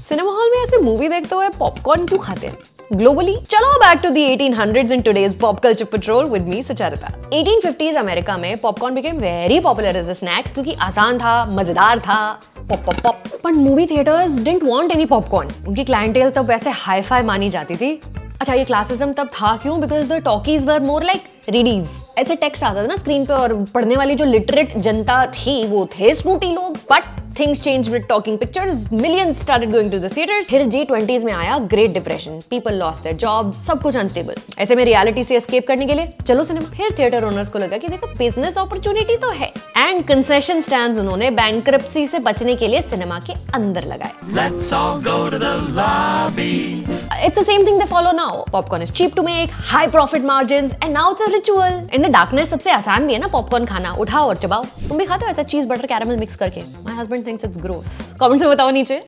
Cinema hall में ऐसे movie देखते हुए पॉपकॉर्न क्यों खाते हैं? Globally, चलो back to the 1800s in today's pop culture patrol with me Sucharita. 1850s America में popcorn became very popular as a snack क्योंकि आसान था, मजेदार था, pop pop pop. But movie theaters didn't want any popcorn. उनकी clientele तब वैसे hi-fi मानी जाती थी. अच्छा, ये क्लासिज्म तब था क्यों? Because the talkies were more like readies. ऐसे टेक्स्ट आता था ना स्क्रीन पे और पढ़ने वाली जो लिटरेट जनता थी वो थे स्नूटी लोग. But things changed with talking pictures. Millions started going to the theaters. फिर G20s में आया Great Depression. People lost their jobs. सब कुछ unstable. ऐसे में रियलिटी से एस्केप करने के लिए चलो सिनेमा. फिर थिएटर ओनर्स को लगा कि देखो बिजनेस अपॉर्चुनिटी तो है. एंड कंसेशन स्टैंड्स उन्होंने बैंक्रप्सी से बचने के लिए सिनेमा के अंदर लगाए. Let's all go to the lobby. It's the same thing they follow now. Popcorn is cheap to make, high profit margins, and now it's a ritual. In the darkness सबसे आसान भी है ना पॉपकॉर्न खाना. उठाओ और चबाओ. तुम भी खाते हो ऐसा चीज बटर कैरामल मिक्स करके? My husband thinks it's gross. Comments में बताओ नीचे.